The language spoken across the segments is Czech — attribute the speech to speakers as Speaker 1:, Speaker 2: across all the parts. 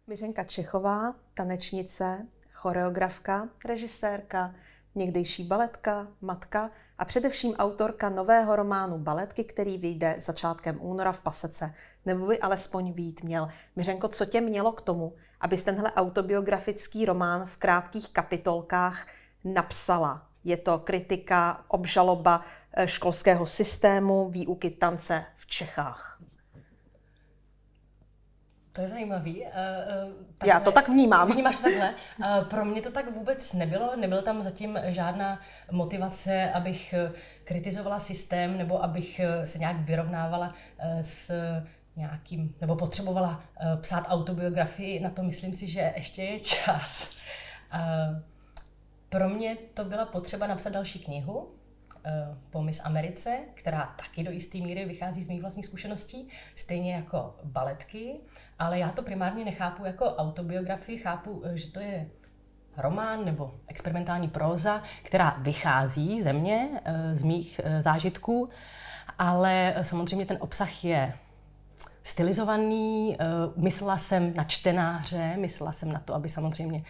Speaker 1: Miřenka Čechová, tanečnice, choreografka, režisérka, někdejší baletka, matka a především autorka nového románu Baletky, který vyjde začátkem února v Pasece, nebo by alespoň vyjít měl. Miřenko, co tě mělo k tomu, abys tenhle autobiografický román v krátkých kapitolkách napsala? Je to kritika, obžaloba školského systému, výuky tance v Čechách.
Speaker 2: To je zajímavý.
Speaker 1: Já to tak vnímám.
Speaker 2: Vnímáš to takhle? Pro mě to tak vůbec nebylo. Nebyla tam zatím žádná motivace, abych kritizovala systém nebo abych se nějak vyrovnávala s nějakým, nebo potřebovala psát autobiografii. Na to myslím si, že ještě je čas. Pro mě to byla potřeba napsat další knihu po Miss Americe, která taky do jisté míry vychází z mých vlastních zkušeností, stejně jako Baletky, ale já to primárně nechápu jako autobiografii, chápu, že to je román nebo experimentální próza, která vychází ze mě, z mých zážitků, ale samozřejmě ten obsah je stylizovaný, myslela jsem na čtenáře, myslela jsem na to, aby samozřejmě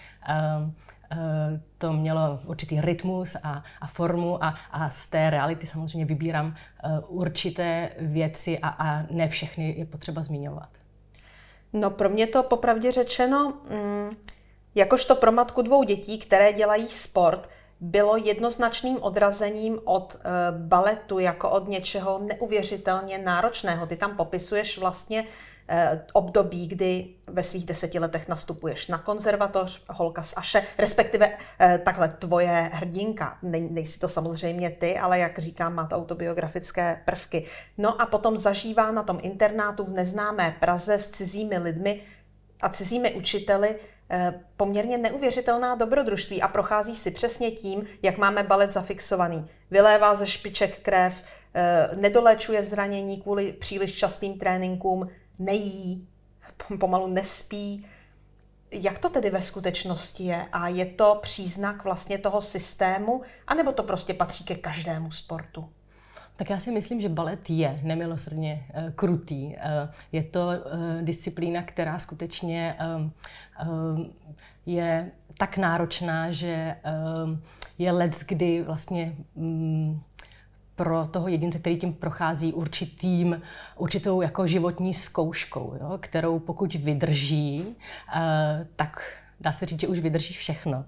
Speaker 2: to mělo určitý rytmus a formu a z té reality samozřejmě vybírám určité věci a ne všechny je potřeba zmiňovat.
Speaker 1: No pro mě to popravdě řečeno, jakožto pro matku 2 dětí, které dělají sport, bylo jednoznačným odrazením od baletu jako od něčeho neuvěřitelně náročného. Ty tam popisuješ vlastně období, kdy ve svých 10 letech nastupuješ na konzervatoř, holka z Aše, respektive takhle tvoje hrdinka. Nejsi to samozřejmě ty, ale jak říkám, má to autobiografické prvky. No a potom zažívá na tom internátu v neznámé Praze s cizími lidmi a cizími učiteli poměrně neuvěřitelná dobrodružství a prochází si přesně tím, jak máme balet zafixovaný. Vylévá ze špiček krev, nedoléčuje zranění kvůli příliš častým tréninkům, nejí, pomalu nespí. Jak to tedy ve skutečnosti je? A je to příznak vlastně toho systému, anebo to prostě patří ke každému sportu?
Speaker 2: Tak já si myslím, že balet je nemilosrdně krutý. Je to disciplína, která skutečně je tak náročná, že je leckdy vlastně pro toho jedince, který tím prochází určitou jako životní zkouškou, jo, kterou pokud vydrží, tak dá se říct, že už vydrží všechno.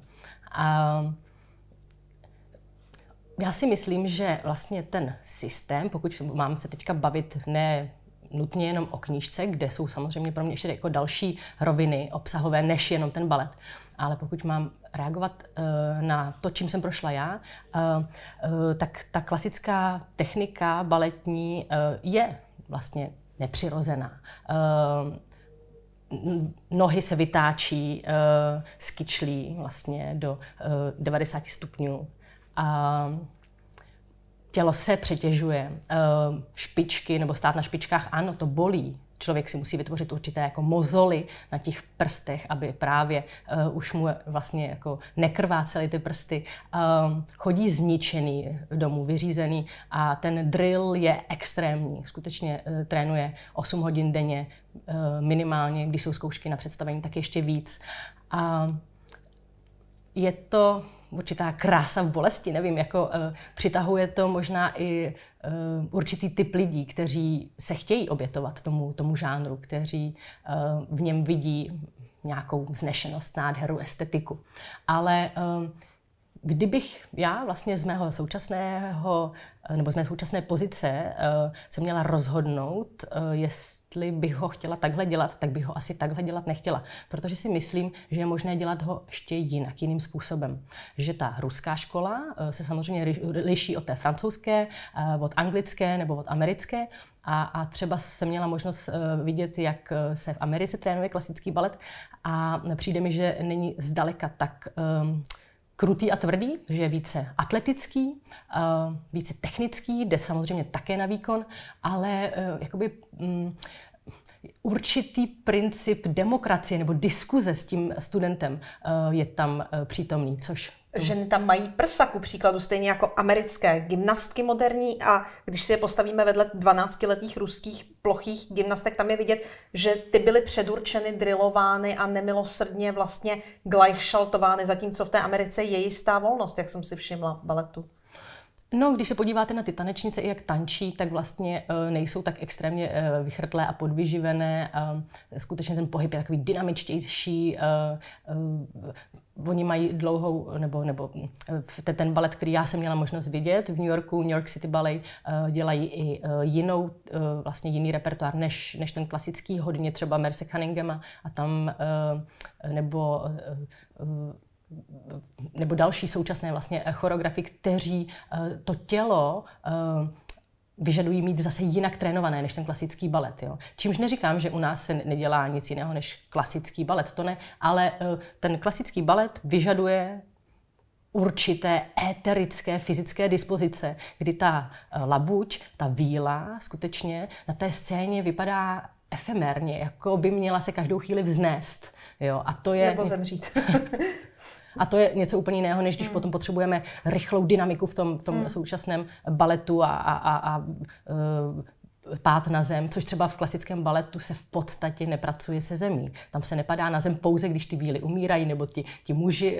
Speaker 2: Já si myslím, že vlastně ten systém, pokud mám se teďka bavit ne nutně jenom o knížce, kde jsou samozřejmě pro mě ještě jako další roviny obsahové, než jenom ten balet, ale pokud mám reagovat na to, čím jsem prošla já, tak ta klasická technika baletní je vlastně nepřirozená. Nohy se vytáčí, skyčlí vlastně do 90 stupňů. Tělo se přetěžuje, špičky nebo stát na špičkách, ano, to bolí. Člověk si musí vytvořit určité jako mozoly na těch prstech, aby právě už mu vlastně jako nekrvácely ty prsty. Chodí zničený domů, vyřízený a ten drill je extrémní. Skutečně trénuje 8 hodin denně minimálně, když jsou zkoušky na představení, tak ještě víc. Je to určitá krása v bolesti, nevím, jako přitahuje to možná i určitý typ lidí, kteří se chtějí obětovat tomu žánru, kteří v něm vidí nějakou vznešenost, nádheru, estetiku. Ale kdybych já vlastně z mého současného, nebo z mé současné pozice se měla rozhodnout, jestli bych ho chtěla takhle dělat, tak bych ho asi takhle dělat nechtěla. Protože si myslím, že je možné dělat ho ještě jinak, jiným způsobem. Že ta ruská škola se samozřejmě liší od té francouzské, od anglické nebo od americké. A třeba jsem měla možnost vidět, jak se v Americe trénuje klasický balet a přijde mi, že není zdaleka tak krutý a tvrdý, že je více atletický, více technický, jde samozřejmě také na výkon, ale jakoby určitý princip demokracie nebo diskuze s tím studentem je tam přítomný, což
Speaker 1: ženy tam mají prsa, ku příkladu, stejně jako americké gymnastky moderní, a když si je postavíme vedle 12letých ruských plochých gymnastek, tam je vidět, že ty byly předurčeny, drillovány a nemilosrdně vlastně gleichschaltovány, zatímco v té Americe je jistá volnost, jak jsem si všimla v baletu.
Speaker 2: No, když se podíváte na ty tanečnice, i jak tančí, tak vlastně nejsou tak extrémně vychrtlé a podvyživené. Skutečně ten pohyb je takový dynamičtější. Oni mají dlouhou, nebo ten balet, který já jsem měla možnost vidět v New Yorku, New York City Ballet, dělají i vlastně jiný repertoár než ten klasický, hodně třeba Merce Cunninghama a tam, nebo další současné vlastně choreografy, kteří to tělo vyžadují mít zase jinak trénované než ten klasický balet. Jo. Čímž neříkám, že u nás se nedělá nic jiného než klasický balet, to ne, ale ten klasický balet vyžaduje určité éterické fyzické dispozice, kdy ta labuť, ta víla skutečně na té scéně vypadá efemérně, jako by měla se každou chvíli vznést. Jo. A to je
Speaker 1: nebo zemřít.
Speaker 2: A to je něco úplně jiného, než když potom potřebujeme rychlou dynamiku v tom současném baletu a pád na zem, což třeba v klasickém baletu se v podstatě nepracuje se zemí. Tam se nepadá na zem pouze, když ty víly umírají, nebo ti muži,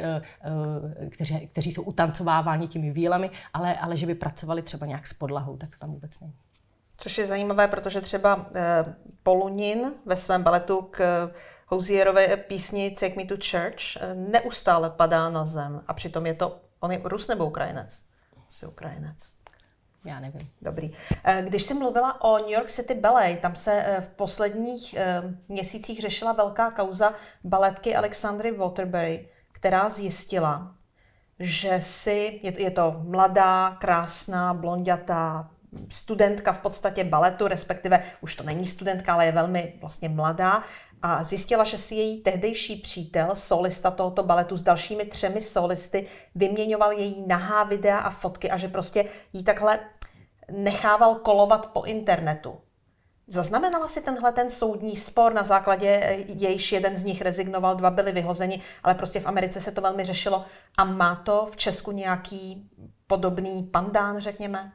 Speaker 2: kteří jsou utancováváni těmi vílami, ale že by pracovali třeba nějak s podlahou, tak to tam vůbec není.
Speaker 1: Což je zajímavé, protože třeba Polunin ve svém baletu k Hozierové písni Take Me to Church neustále padá na zem. A přitom on je Rus nebo Ukrajinec? Jsi Ukrajinec.
Speaker 2: Já nevím.
Speaker 1: Dobrý. Když jsi mluvila o New York City Ballet, tam se v posledních měsících řešila velká kauza baletky Alexandry Waterbury, která zjistila, že je to mladá, krásná, blonďatá studentka v podstatě baletu, respektive už to není studentka, ale je velmi vlastně mladá, a zjistila, že si její tehdejší přítel, solista tohoto baletu s dalšími 3 solisty, vyměňoval její nahá videa a fotky a že prostě jí takhle nechával kolovat po internetu. Zaznamenala si ten soudní spor, na základě jejich jeden z nich rezignoval, 2 byli vyhozeni, ale prostě v Americe se to velmi řešilo. A má to v Česku nějaký podobný pandán, řekněme?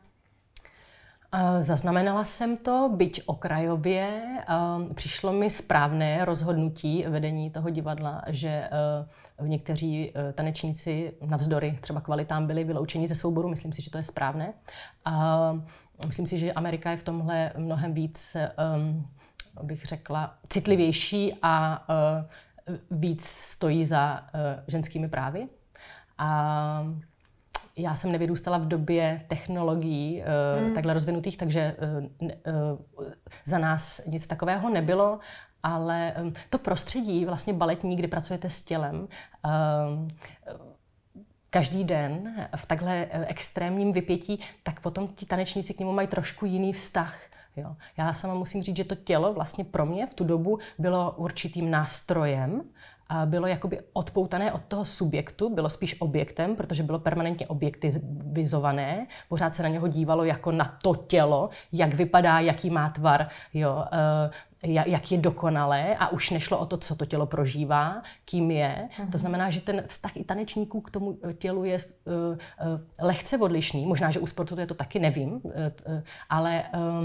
Speaker 2: Zaznamenala jsem to, byť okrajově. Přišlo mi správné rozhodnutí vedení toho divadla, že někteří tanečníci navzdory třeba kvalitám byli vyloučeni ze souboru. Myslím si, že to je správné. Myslím si, že Amerika je v tomhle mnohem víc, bych řekla, citlivější a víc stojí za ženskými právy. Já jsem nevyrůstala v době technologií takhle rozvinutých, takže za nás nic takového nebylo, ale to prostředí vlastně baletní, kde pracujete s tělem, každý den v takhle extrémním vypětí, tak potom ti tanečníci k němu mají trošku jiný vztah. Jo. Já sama musím říct, že to tělo vlastně pro mě v tu dobu bylo určitým nástrojem, a bylo jakoby odpoutané od toho subjektu, bylo spíš objektem, protože bylo permanentně objektivizované. Pořád se na něho dívalo jako na to tělo, jak vypadá, jaký má tvar, jo, jak je dokonalé, a už nešlo o to, co to tělo prožívá, kým je. To znamená, že ten vztah i tanečníků k tomu tělu je lehce odlišný. Možná, že u sportu to je to taky, nevím, ale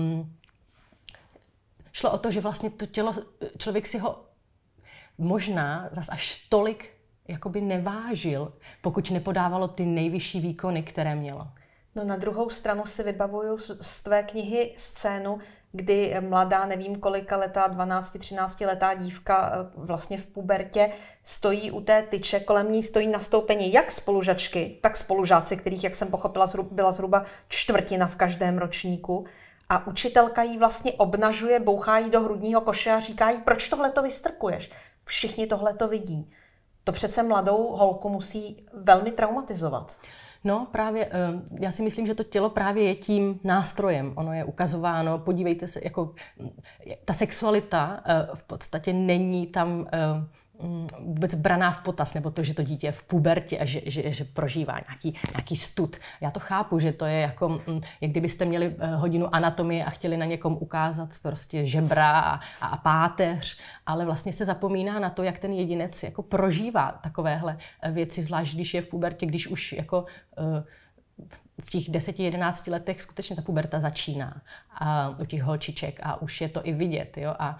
Speaker 2: šlo o to, že vlastně to tělo, člověk si ho možná zas až tolik jakoby nevážil, pokud nepodávalo ty nejvyšší výkony, které mělo.
Speaker 1: No, na druhou stranu si vybavuju z tvé knihy scénu, kdy mladá, nevím kolika letá, 12-13 letá dívka vlastně v pubertě stojí u té tyče, kolem ní stojí nastoupení jak spolužačky, tak spolužáci, kterých, jak jsem pochopila, byla zhruba 1/4 v každém ročníku. A učitelka jí vlastně obnažuje, bouchá jí do hrudního koše a říká jí, proč tohleto vystrkuješ? Všichni tohleto vidí. To přece mladou holku musí velmi traumatizovat.
Speaker 2: No právě, já si myslím, že to tělo právě je tím nástrojem. Ono je ukazováno, podívejte se, jako ta sexualita v podstatě není tam vůbec braná v potaz, nebo to, že to dítě je v pubertě a že prožívá nějaký stud. Já to chápu, že to je jako, jak kdybyste měli hodinu anatomie a chtěli na někom ukázat prostě žebra a páteř, ale vlastně se zapomíná na to, jak ten jedinec jako prožívá takovéhle věci, zvlášť když je v pubertě, když už jako v těch 10-11 letech skutečně ta puberta začíná u těch holčiček a už je to i vidět. Jo? A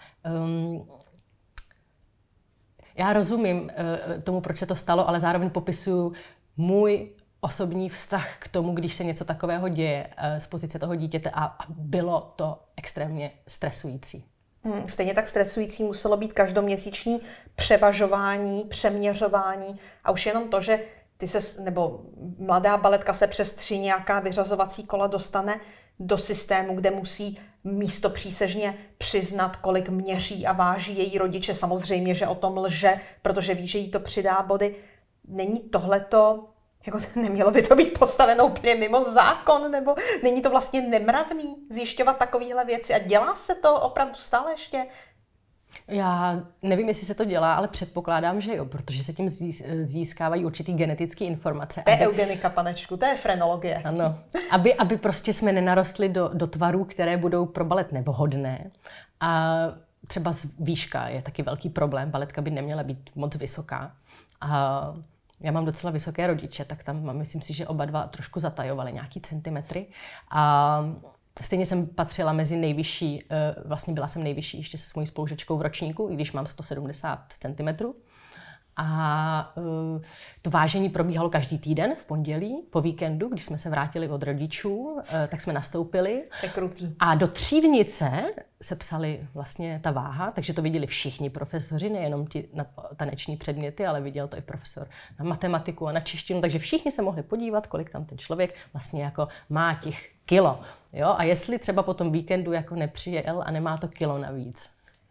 Speaker 2: já rozumím tomu, proč se to stalo, ale zároveň popisuju můj osobní vztah k tomu, když se něco takového děje z pozice toho dítěte a bylo to extrémně stresující.
Speaker 1: Stejně tak stresující muselo být každoměsíční převažování, přeměřování a už jenom to, že nebo mladá baletka se přes 3 nějaká vyřazovací kola dostane do systému, kde musí místopřísežně přiznat, kolik měří a váží její rodiče. Samozřejmě, že o tom lže, protože ví, že jí to přidá body. Není tohleto, jako nemělo by to být postaveno úplně mimo zákon, nebo není to vlastně nemravný zjišťovat takovéhle věci a dělá se to opravdu stále ještě?
Speaker 2: Já nevím, jestli se to dělá, ale předpokládám, že jo, protože se tím získávají určitý genetické informace.
Speaker 1: To je eugenika, panečku, to je frenologie.
Speaker 2: Ano, aby prostě jsme nenarostli do tvarů, které budou pro balet nevhodné. A třeba výška je taky velký problém, baletka by neměla být moc vysoká. A já mám docela vysoké rodiče, tak tam myslím si, že oba dva trošku zatajovali nějaký centimetry. A stejně jsem patřila mezi nejvyšší, vlastně byla jsem nejvyšší ještě se svojí spolužečkou v ročníku, i když mám 170 cm. A to vážení probíhalo každý týden v pondělí, po víkendu, když jsme se vrátili od rodičů, tak jsme nastoupili.
Speaker 1: To je krutý.
Speaker 2: A do třídnice se psali vlastně ta váha, takže to viděli všichni profesoři, nejenom ti na taneční předměty, ale viděl to i profesor na matematiku a na češtinu, takže všichni se mohli podívat, kolik tam ten člověk vlastně jako má těch kilo. Jo? A jestli třeba po tom víkendu jako nepřijel a nemá to kilo navíc.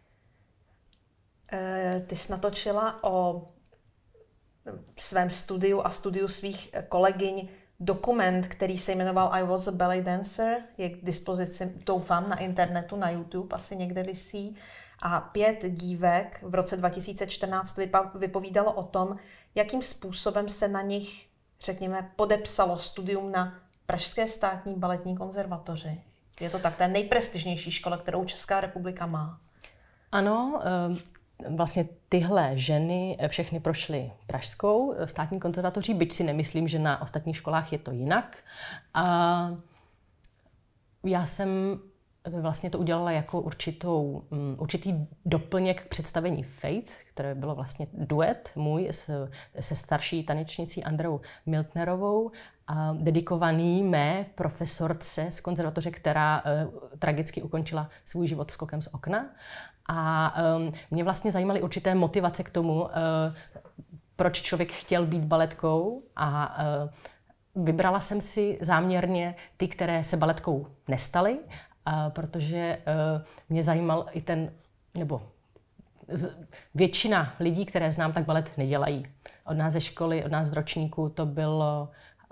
Speaker 1: Ty jsi natočila o svém studiu a studiu svých kolegyň dokument, který se jmenoval I Was a Ballet Dancer, je k dispozici, doufám, na internetu, na YouTube, asi někde visí. A 5 dívek v roce 2014 vypovídalo o tom, jakým způsobem se na nich, řekněme, podepsalo studium na Pražské státní baletní konzervatoři. Je to tak, to je nejprestižnější škola, kterou Česká republika má.
Speaker 2: Ano, vlastně tyhle ženy všechny prošly Pražskou státní konzervatoří, byť si nemyslím, že na ostatních školách je to jinak. A já jsem vlastně to udělala jako určitý doplněk k představení Fate, které bylo vlastně duet můj se starší tanečnicí Andreou Miltnerovou, a dedikovaný mé profesorce z konzervatoře, která tragicky ukončila svůj život skokem z okna. A mě vlastně zajímaly určité motivace k tomu, proč člověk chtěl být baletkou, a vybrala jsem si záměrně ty, které se baletkou nestaly, protože mě zajímal i většina lidí, které znám, tak balet nedělají. Od nás ze školy, od nás z ročníku to bylo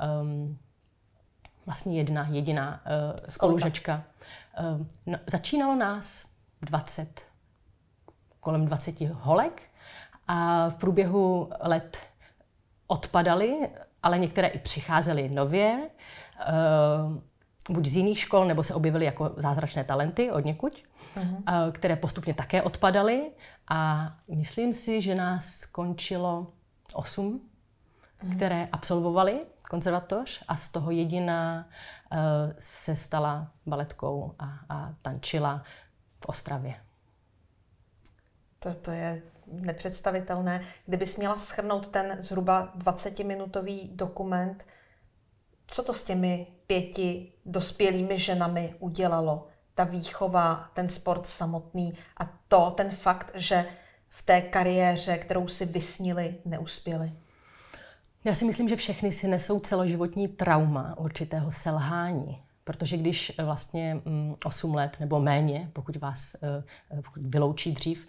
Speaker 2: vlastně jedna jediná spolužačka. Začínalo nás kolem 20 holek a v průběhu let odpadaly, ale některé i přicházely nově, buď z jiných škol, nebo se objevily jako zázračné talenty odněkud, které postupně také odpadaly. A myslím si, že nás skončilo 8, které absolvovaly konzervatoř, a z toho jediná se stala baletkou a tančila v Ostravě.
Speaker 1: To je nepředstavitelné. Kdybys měla shrnout ten zhruba 20-minutový dokument, co to s těmi 5 dospělými ženami udělalo? Ta výchova, ten sport samotný a ten fakt, že v té kariéře, kterou si vysnili, neuspěli.
Speaker 2: Já si myslím, že všechny si nesou celoživotní trauma určitého selhání. Protože když vlastně 8 let nebo méně, pokud vás vyloučí dřív,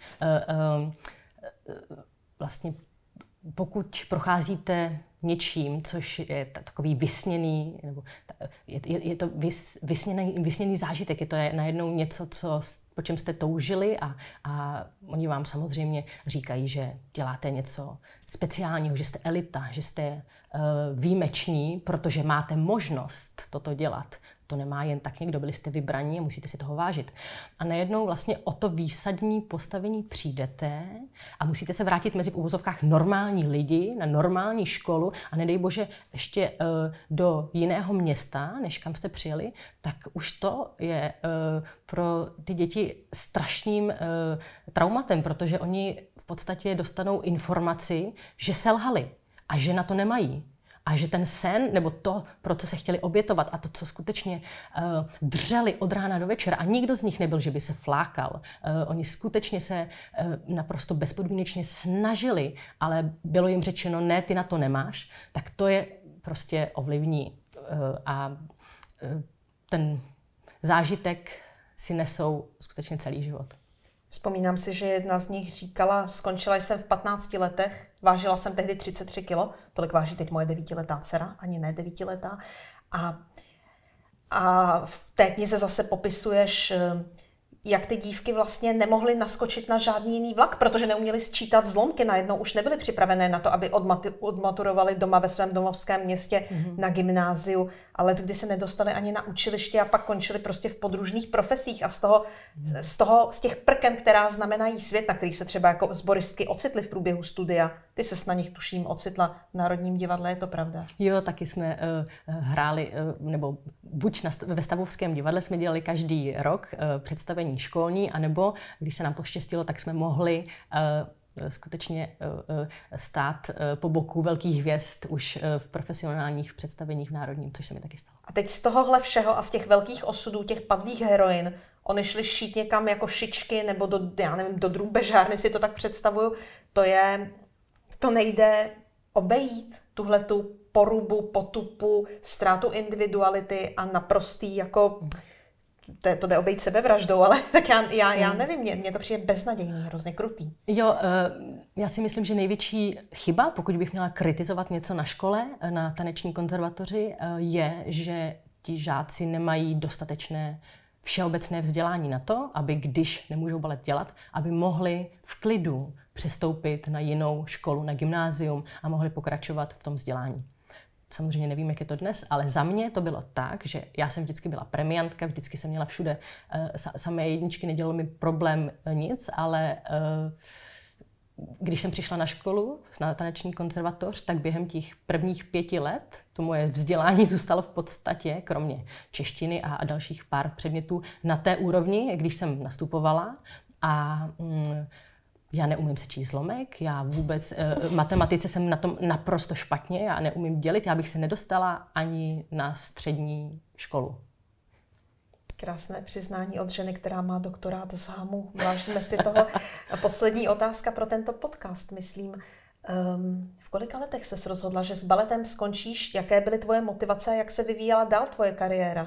Speaker 2: vlastně pokud procházíte něčím, což je takový vysněný, nebo je to vysněný zážitek, je to najednou něco, co po čem jste toužili a oni vám samozřejmě říkají, že děláte něco speciálního, že jste elita, že jste výjimeční, protože máte možnost toto dělat. To nemá jen tak někdo, byli jste vybraní a musíte si toho vážit. A najednou vlastně o to výsadní postavení přijdete a musíte se vrátit mezi v uvozovkách normální lidi na normální školu a nedej bože ještě do jiného města, než kam jste přijeli, tak už to je pro ty děti strašným traumatem, protože oni v podstatě dostanou informaci, že selhali a že na to nemají. A že ten sen, nebo to, pro co se chtěli obětovat a to, co skutečně dřeli od rána do večera, a nikdo z nich nebyl, že by se flákal. Oni skutečně se naprosto bezpodmínečně snažili, ale bylo jim řečeno, ne, ty na to nemáš, tak to je prostě ovlivní. A ten zážitek si nesou skutečně celý život.
Speaker 1: Vzpomínám si, že jedna z nich říkala, skončila jsem v 15 letech, vážila jsem tehdy 33 kilo, tolik váží teď moje 9letá dcera, ani ne 9letá. A v té knize zase popisuješ, jak ty dívky vlastně nemohly naskočit na žádný jiný vlak, protože neuměly sčítat zlomky, najednou už nebyly připravené na to, aby odmaturovali doma ve svém domovském městě na gymnáziu, ale kdy se nedostali ani na učiliště a pak končili prostě v podružných profesích a z těch prken, která znamenají svět, na který se třeba jako sboristky ocitly v průběhu studia. Ty ses na nich, tuším, ocitla v Národním divadle, je to pravda?
Speaker 2: Jo, taky jsme hráli, nebo buď ve Stavovském divadle jsme dělali každý rok představení školní, anebo když se nám poštěstilo, tak jsme mohli skutečně stát po boku velkých hvězd už v profesionálních představeních v Národním, což se mi taky stalo.
Speaker 1: A teď z tohohle všeho a z těch velkých osudů, těch padlých heroin, oni šli šít někam jako šičky nebo do drůbežárny, si to tak představuju, to nejde obejít, tuhletu porubu, potupu, ztrátu individuality a naprostý jako... To jde obejít sebevraždou, ale tak já nevím, mně to přijde beznadějný, hrozně krutý.
Speaker 2: Jo, já si myslím, že největší chyba, pokud bych měla kritizovat něco na škole, na taneční konzervatoři, je, že ti žáci nemají dostatečné všeobecné vzdělání na to, aby když nemůžou balet dělat, aby mohli v klidu přestoupit na jinou školu, na gymnázium a mohli pokračovat v tom vzdělání. Samozřejmě nevím, jak je to dnes, ale za mě to bylo tak, že já jsem vždycky byla premiantka, vždycky jsem měla všude samé jedničky, nedělalo mi problém nic, ale když jsem přišla na školu, na taneční konzervatoř, tak během těch prvních 5 let to moje vzdělání zůstalo v podstatě, kromě češtiny a dalších pár předmětů, na té úrovni, když jsem nastupovala. A já neumím sečíst zlomek, já vůbec, matematice jsem na tom naprosto špatně, já neumím dělit, já bych se nedostala ani na střední školu.
Speaker 1: Krásné přiznání od ženy, která má doktorát z HAMu. Vážíme si toho. A poslední otázka pro tento podcast, myslím. V kolika letech ses rozhodla, že s baletem skončíš? Jaké byly tvoje motivace a jak se vyvíjela dál tvoje kariéra?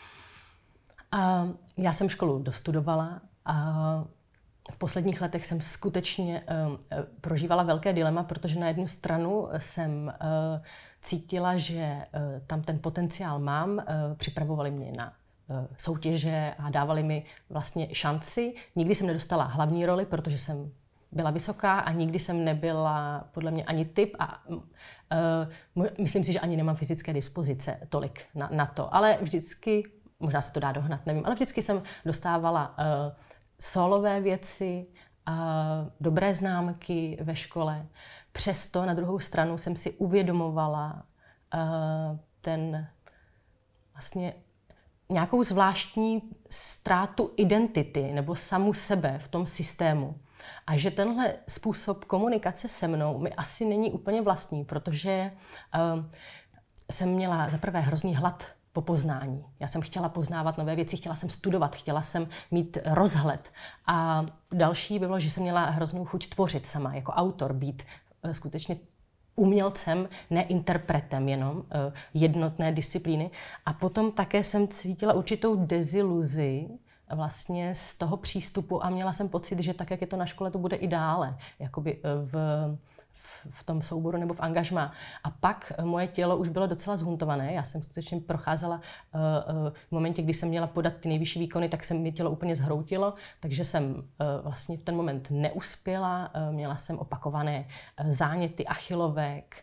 Speaker 2: Já jsem školu dostudovala a v posledních letech jsem skutečně prožívala velké dilema, protože na jednu stranu jsem cítila, že tam ten potenciál mám, připravovali mě na soutěže a dávali mi vlastně šanci. Nikdy jsem nedostala hlavní roli, protože jsem byla vysoká a nikdy jsem nebyla podle mě ani typ a myslím si, že ani nemám fyzické dispozice tolik na to. Ale vždycky, možná se to dá dohnat, nevím, ale vždycky jsem dostávala solové věci, dobré známky ve škole. Přesto na druhou stranu jsem si uvědomovala ten vlastně nějakou zvláštní ztrátu identity nebo samu sebe v tom systému. A že tenhle způsob komunikace se mnou mi asi není úplně vlastní, protože jsem měla za prvé hrozný hlad po poznání. Já jsem chtěla poznávat nové věci, chtěla jsem studovat, chtěla jsem mít rozhled. A další bylo, že jsem měla hroznou chuť tvořit sama, jako autor, být skutečně umělcem, ne interpretem jenom jednotné disciplíny. A potom také jsem cítila určitou deziluzi vlastně z toho přístupu a měla jsem pocit, že tak, jak je to na škole, to bude i dále. Jakoby v tom souboru nebo v angažmá. A pak moje tělo už bylo docela zhuntované. Já jsem skutečně procházela v momentě, kdy jsem měla podat ty nejvyšší výkony, tak se mi tělo úplně zhroutilo, takže jsem vlastně v ten moment neuspěla. Měla jsem opakované záněty achilovek,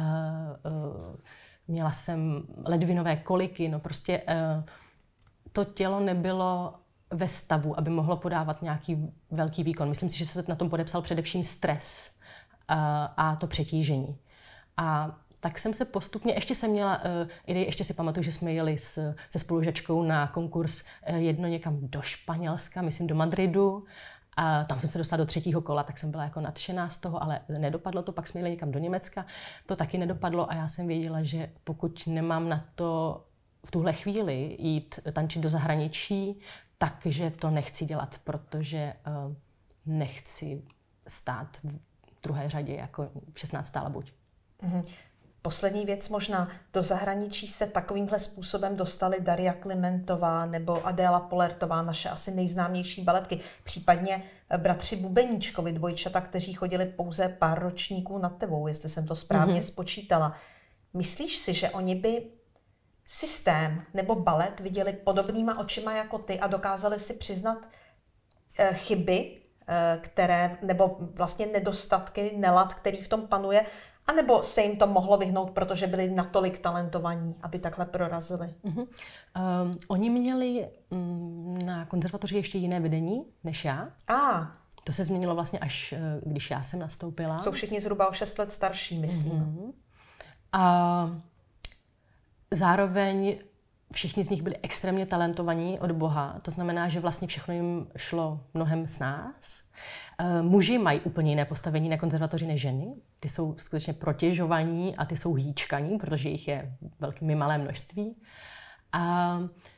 Speaker 2: měla jsem ledvinové koliky, no prostě to tělo nebylo ve stavu, aby mohlo podávat nějaký velký výkon. Myslím si, že se na tom podepsal především stres a to přetížení. A tak jsem se postupně, ještě si pamatuju, že jsme jeli se spolužačkou na konkurs jedno někam do Španělska, myslím do Madridu. A tam jsem se dostala do 3. kola, tak jsem byla jako nadšená z toho, ale nedopadlo to. Pak jsme jeli někam do Německa, to taky nedopadlo a já jsem věděla, že pokud nemám na to v tuhle chvíli jít tančit do zahraničí, takže to nechci dělat, protože nechci stát v druhé řadě jako 16. labuť.
Speaker 1: Poslední věc možná. Do zahraničí se takovýmhle způsobem dostaly Daria Klimentová nebo Adéla Polertová, naše asi nejznámější baletky, případně bratři Bubeníčkovi, dvojčata, kteří chodili pouze pár ročníků nad tebou, jestli jsem to správně spočítala. Myslíš si, že oni by systém nebo balet viděli podobnýma očima jako ty a dokázali si přiznat chyby, které, nebo vlastně nedostatky, nelad, který v tom panuje, anebo se jim to mohlo vyhnout, protože byli natolik talentovaní, aby takhle prorazili?
Speaker 2: Oni měli na konzervatoři ještě jiné vedení než já. To se změnilo vlastně až když já jsem nastoupila.
Speaker 1: Jsou všichni zhruba o 6 let starší, myslím.
Speaker 2: A zároveň všichni z nich byli extrémně talentovaní od Boha. To znamená, že vlastně všechno jim šlo mnohem s nás. Muži mají úplně jiné postavení na konzervatoři než ženy. Ty jsou skutečně protěžovaní a ty jsou hýčkaní, protože jich je velmi malé množství. A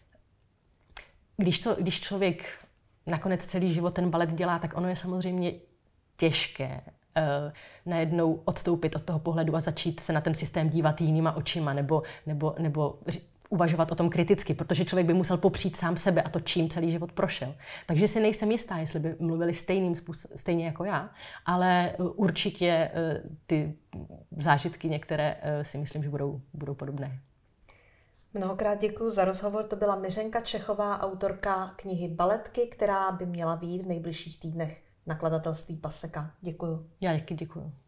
Speaker 2: když člověk nakonec celý život ten balet dělá, tak ono je samozřejmě těžké najednou odstoupit od toho pohledu a začít se na ten systém dívat jinýma očima nebo uvažovat o tom kriticky, protože člověk by musel popřít sám sebe a to, čím celý život prošel. Takže si nejsem jistá, jestli by mluvili stejně jako já, ale určitě ty zážitky některé si myslím, že budou podobné.
Speaker 1: Mnohokrát děkuji za rozhovor. To byla Miřenka Čechová, autorka knihy Baletky, která by měla být v nejbližších týdnech v nakladatelství Paseka. Děkuji.
Speaker 2: Já taky děkuji.